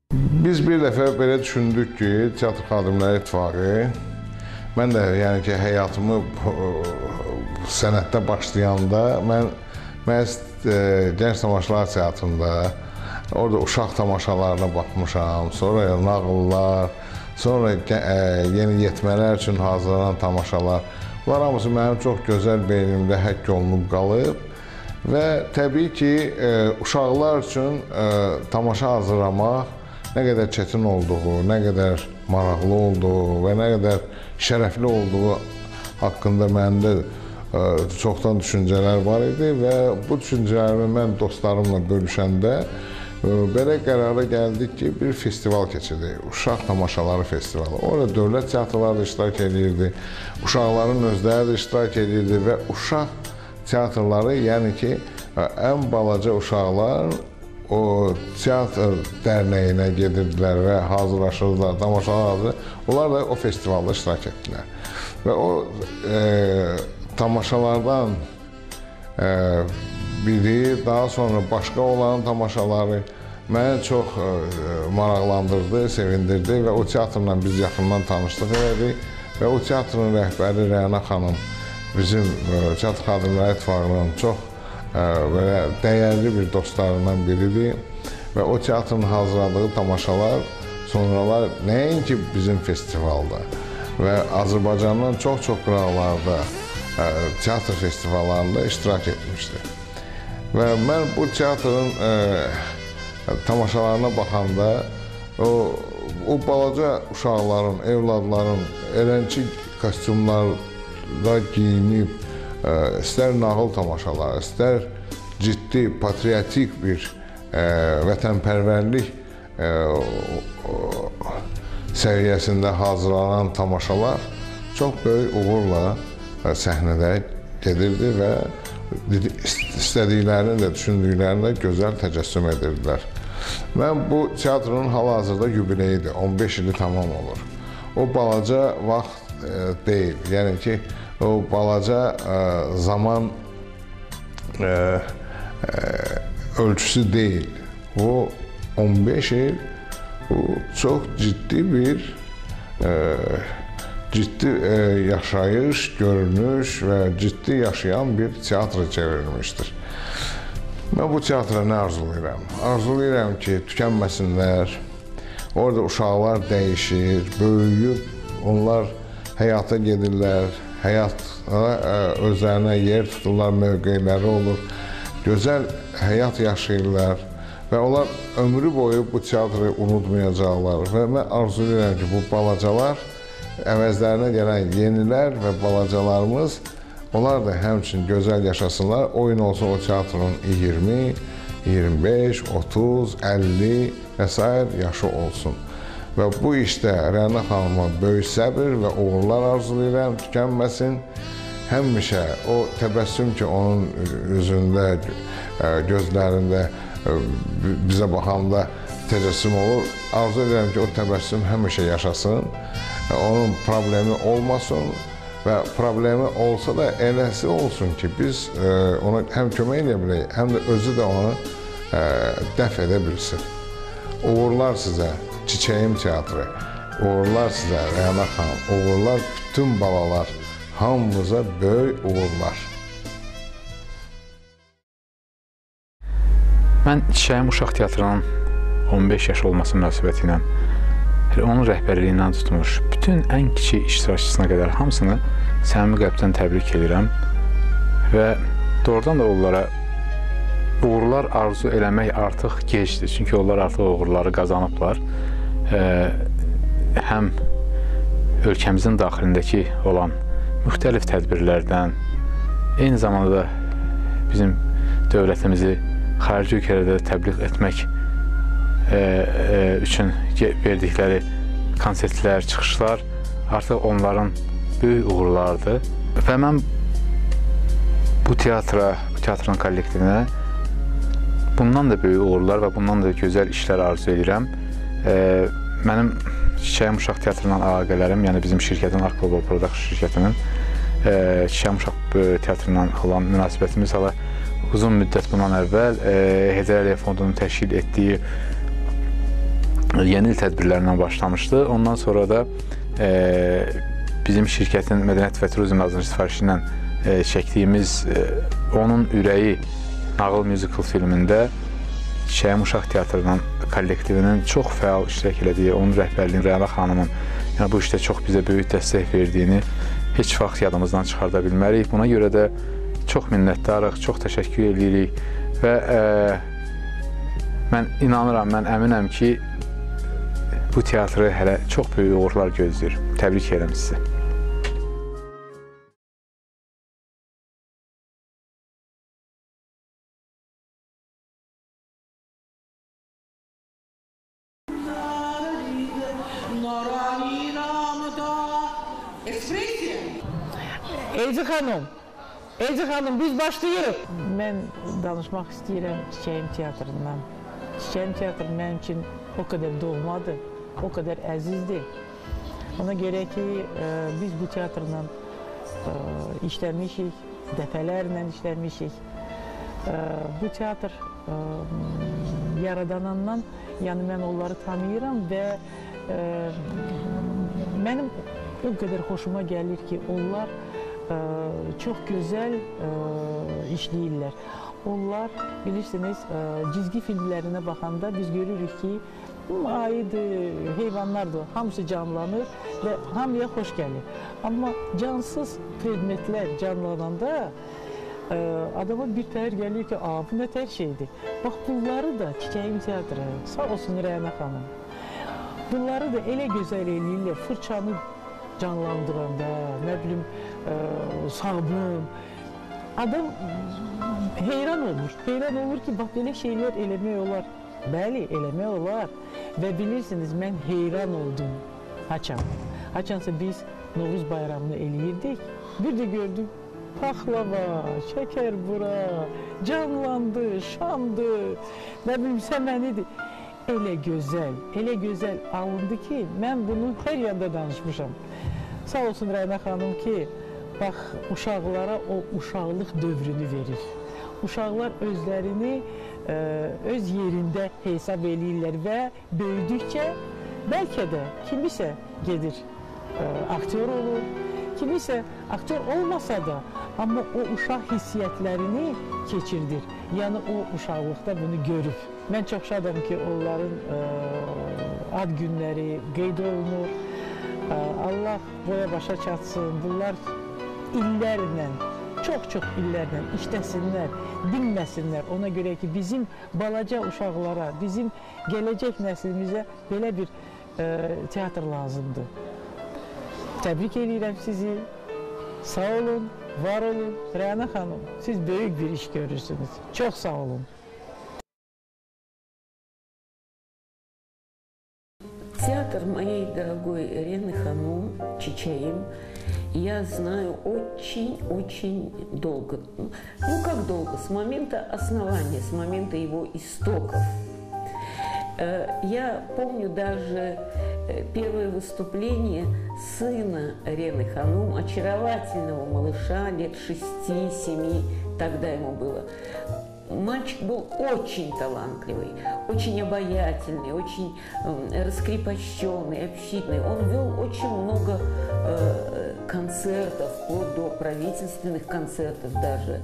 Biz bir dəfə belə düşündük ki, Teatr Xadimləri İttifaqı, mən də yəni ki, həyatımı sənətdə başlayanda mən məhz Gənc Tamaşalar Teatrında, orada uşaq tamaşalarına baxmışam, sonra nağıllar, sonra yeniyetmələr üçün hazırlanan tamaşalar. Bunlar hamısı mənim çox gözəl beynimdə həkk olunub qalıb və təbii ki, uşaqlar üçün tamaşa hazırlamaq nə qədər çətin olduğu, nə qədər maraqlı olduğu və nə qədər şərəfli olduğu haqqında məndə çoxdan düşüncələr var idi və bu düşüncələrimi mən dostlarımla bölüşəndə belə qərara gəldik ki, bir festival keçirik, Uşaq Tamaşaları Festivalı. Orada dövlət teatrları da iştirak edirdi, uşaqların özləri də iştirak edirdi və uşaq teatrları, yəni ki, ən balaca uşaqlar o teatr dərnəyinə gedirdilər və hazırlaşırdılar, tamaşalar hazırlayırdılar. Onlar da o festivalda iştirak etdilər. Və o tamaşalardan biri, daha sonra başqa olan tamaşaları məni çox maraqlandırdı, sevindirdi və o teatrla biz yaxından tanışlıq elədik və o teatrın rəhbəri Rəna xanım bizim Teatr Xadimləri İttifaqının çox belə dəyərli bir dostlarından biridir və o teatrın hazırladığı tamaşalar sonralar nəinki bizim festivalda və Azərbaycanın çox-çox qıraqlarda teatr festivallarında iştirak etmişdi. Və mən bu teatrın tamaşalarına baxanda o balaca uşaqların, evladların eləncə kostyumlarda giyinib, istər nağıl tamaşaları, istər ciddi, patriotik bir vətənpərvərlik səviyyəsində hazırlanan tamaşalar çox böyük uğurla səhnədə gedirdi və istədiklərini də, düşündüklərini də gözəl təcəssüm edirdilər. Mən bu teatrın hal-hazırda yubileyidir, 15 ili tamam olur. O balaca vaxt deyil, yəni ki, o balaca zaman ölçüsü deyil. O 15 il çox ciddi bir yaşayış, görünüş və ciddi yaşayan bir teatra çevrilmişdir. Mən bu teatra nə arzulayıram? Arzulayıram ki, tükənməsinlər, orada uşaqlar dəyişir, böyüyüb, onlar həyata gedirlər, həyata özlərinə yer tuturlar, mövqeləri olur, gözəl həyat yaşayırlar və onlar ömrü boyu bu teatrı unutmayacaqlar və mən arzulayıram ki, bu balacalar əvəzlərinə gələn yenilər və balacalarımız, onlar da həmçinin gözəl yaşasınlar, oyun olsun o teatrın 20, 25, 30, 50 və s. yaşı olsun. Və bu işdə Rəna xanıma böyük səbir və uğurlar arzulayıram, tükənməsin. Həmişə o təbəssüm ki, onun üzündə, gözlərində bizə baxanda təcəssüm olur. Arzu edirəm ki, o təbəssüm həmişə yaşasın, onun problemi olmasın və problemi olsa da eləsi olsun ki, biz ona həm kömək edə bilək, həm də özü də onu dəf edə bilsin. Uğurlar sizə, Çiçəyim Teatrı, uğurlar sizə, Rəna xanım, uğurlar bütün balalar, hamımıza böyük uğurlar. Mən Çiçəyim Uşaq Teatrının 15 yaş olması münasibəti ilə onun rəhbərliyindən tutmuş bütün ən kiçik iştirakçısına qədər hamısını səmimi qəlbdən təbrik edirəm və doğrudan da onlara uğurlar arzu eləmək artıq gecdir, çünki onlar artıq uğurları qazanıblar. Həm ölkəmizin daxilindəki olan müxtəlif tədbirlərdən, eyni zamanda da bizim dövlətimizi xarici ölkələrdə təbliğ etmək üçün verdikləri konsertlər, çıxışlar artıq onların böyük uğurlarıdır. Və mən bu teatrın kollektivinə bundan da böyük uğurlar və bundan da gözəl işlər arzu edirəm. Mənim Çiçəyim Uşaq Teatrından əlaqələrim, yəni bizim şirkətin Ark Global Production şirkətinin Çiçəyim Uşaq Teatrından olan münasibətimiz hala uzun müddət bundan əvvəl Heydər Əliyev Fondunun təşkil etdiyi yeni il tədbirlərindən başlamışdı. Ondan sonra da bizim şirkətin Mədəniyyət və Turizm Nazirliyi sifarişi ilə çəkdiyimiz Onun Ürəyi nağıl musical filmində Çiçəyim Uşaq Teatrının kollektivinin çox fəal iştirak elədiyi, onun rəhbərliyini Rəna xanımın bu işdə çox bizə böyük dəstək verdiyini heç vaxt yadımızdan çıxarda bilmərik. Buna görə də çox minnətdarıq, çox təşəkkür edirik və mən inanıram, mən əminəm ki, bu teatrı hələ çox böyük uğurlar gözləyir. Təbrik edirəm sizi. Elci xanım, biz başlayırıq. Mən danışmaq istəyirəm Çiçəyim teatrından. Çiçəyim teatrı mənim üçün o qədər doğmadır, o qədər əzizdir. Ona görə ki, biz bu teatrla işləmişik, dəfələrlə işləmişik. Bu teatr yaradanandan, yəni mən onları tanıyıram və mənim o qədər xoşuma gəlir ki, onlar çox gözəl işləyirlər. Onlar, bilirsiniz, cizgi filmlərinə baxanda biz görürük ki, ayıdır, heyvanlardır, hamısı canlanır və hamıya xoş gəlir. Amma cansız predmetlər canlananda adama bir təhər gəlir ki, bu nə tər şeydir. Bax, bunları da Çiçəyim teatrı, sağ olsun Rəna xanım, bunları da elə gözəl eləyirlər, fırçanı canlandıranda, nə bilim, sabun. Adam heyran olur ki, bax, belə şeylər eləmək olar. Bəli, eləmək olar. Və bilirsiniz, mən heyran oldum. Haçansa biz Novruz bayramını eləyirdik. Bir də gördüm, paxlava, şəkər bura, canlandı, şamdı, nə bilim, səmənidir. Elə gözəl alındı ki, mən bunu hər yanda danışmışam. Sağ olsun Rəna xanım ki, bax, uşaqlara o uşaqlıq dövrünü verir. Uşaqlar özlərini öz yerində hesab eləyirlər və böyüdükcə bəlkə də kimisə gedir aktyor olur, kimisə aktyor olmasa da, amma o uşaq hissiyyətlərini keçirdir. Yəni o uşaqlıqda bunu görüb. Mən çox şadam ki, onların ad günləri qeyd olunur. Allah boya başa çatsın. Bunlar illərlə, çox illərlə işləsinlər, dinməsinlər. Ona görə ki, bizim balaca uşaqlara, bizim gələcək nəslimizə belə bir teatr lazımdır. Təbrik edirəm sizi. Sağ olun, var olun. Rəna xanım, siz böyük bir iş görürsünüz. Çox sağ olun. Театр моей дорогой Рены Ханум, Чичаим, я знаю очень долго. Ну, как долго? С момента основания, с момента его истоков. Я помню даже первое выступление сына Рены Ханум, очаровательного малыша, лет 6-7, тогда ему было. Мальчик был очень талантливый, очень обаятельный, очень раскрепощенный, общительный. Он вел очень много концертов, вплоть до правительственных концертов даже.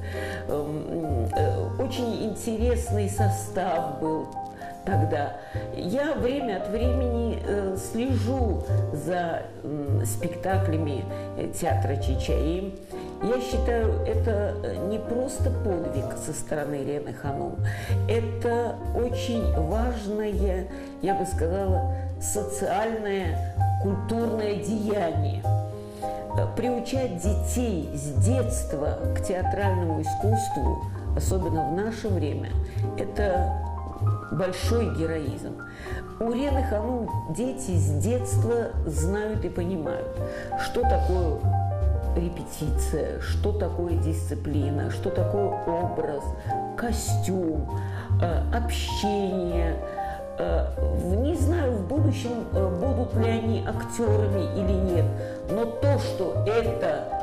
Очень интересный состав был тогда. Я время от времени слежу за спектаклями театра Чичаим. Я считаю, это не просто подвиг со стороны Рены Ханум, это очень важное, я бы сказала, социальное, культурное деяние. Приучать детей с детства к театральному искусству, особенно в наше время, это большой героизм. У Рены Ханум дети с детства знают и понимают, что такое репетиция, что такое дисциплина, что такое образ, костюм, общение. Не знаю, в будущем будут ли они актерами или нет, но то, что это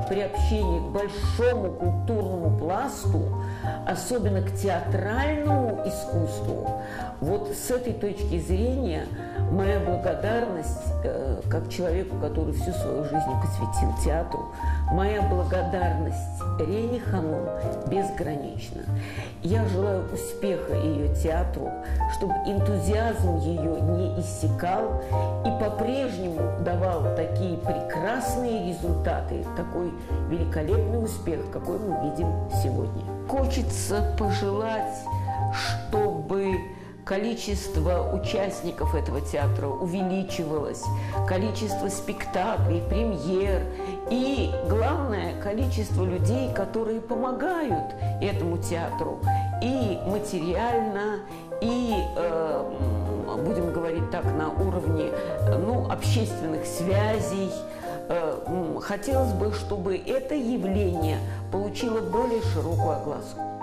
приобщение к большому культурному пласту, особенно к театральному искусству, вот с этой точки зрения моя благодарность, как человеку, который всю свою жизнь посвятил театру, моя благодарность Рене Ханум безгранична. Я желаю успеха ее театру, чтобы энтузиазм ее не иссякал и по-прежнему давал такие прекрасные результаты, такой великолепный успех, какой мы видим сегодня. Хочется пожелать, чтобы количество участников этого театра увеличивалось, количество спектаклей, премьер и, главное, количество людей, которые помогают этому театру и материально, и, будем говорить так, на уровне общественных связей. Хотелось бы, чтобы это явление получило более широкую огласку.